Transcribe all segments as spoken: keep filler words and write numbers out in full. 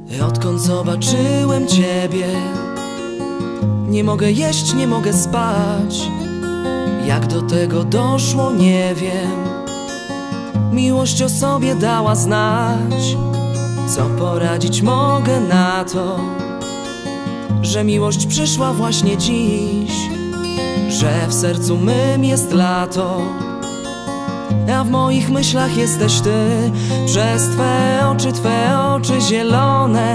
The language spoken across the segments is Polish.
Odkąd zobaczyłem Ciebie, nie mogę jeść, nie mogę spać. Jak do tego doszło, nie wiem. Miłość o sobie dała znać. Co poradzić mogę na to, że miłość przyszła właśnie dziś, że w sercu mym jest lato, a w moich myślach jesteś Ty. Przez Twe oczy, Twe oczy zielone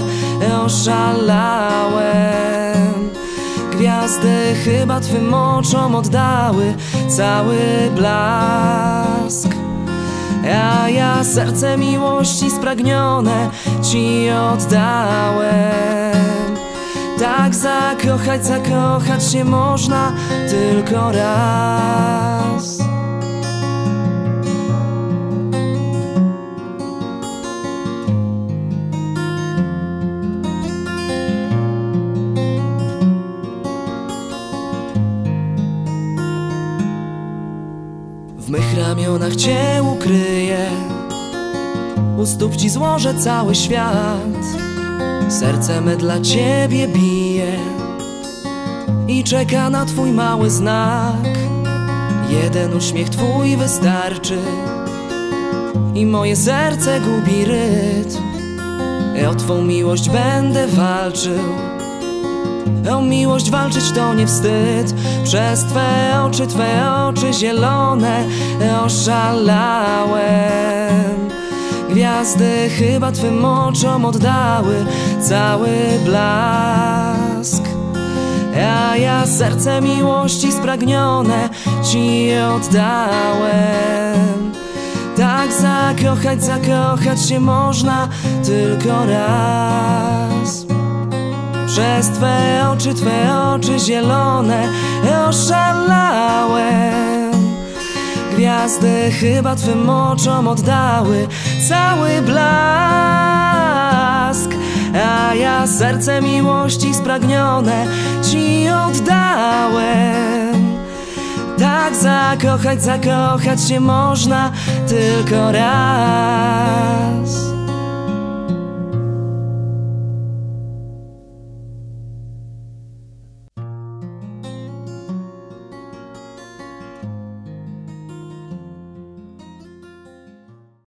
oszalałem. Gwiazdy chyba Twym oczom oddały cały blask, a ja serce miłości spragnione Ci oddałem. Tak zakochać, zakochać się można tylko raz. W mych ramionach Cię ukryję, u stóp Ci złożę cały świat. Serce me dla Ciebie bije i czeka na Twój mały znak. Jeden uśmiech Twój wystarczy i moje serce gubi rytm. O Twą miłość będę walczył, o miłość walczyć to nie wstyd. Przez Twe oczy, Twe oczy zielone oszalałem. Gwiazdy chyba Twym oczom oddały cały blask, a ja serce miłości spragnione Ci oddałem. Tak zakochać, zakochać się można tylko raz. Przez Twe oczy, Twe oczy zielone oszalałem. Gwiazdy chyba Twym oczom oddały cały blask, a ja serce miłości spragnione Ci oddałem. Tak zakochać, zakochać się można tylko raz.